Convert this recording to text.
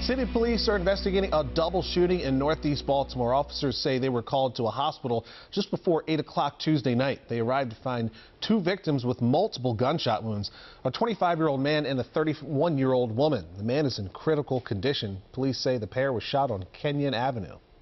City police are investigating a double shooting in northeast Baltimore. Officers say they were called to a hospital just before 8 o'clock Tuesday night. They arrived to find two victims with multiple gunshot wounds, a 25-year-old man and a 31-year-old woman. The man is in critical condition. Police say the pair was shot on Kenyon Avenue.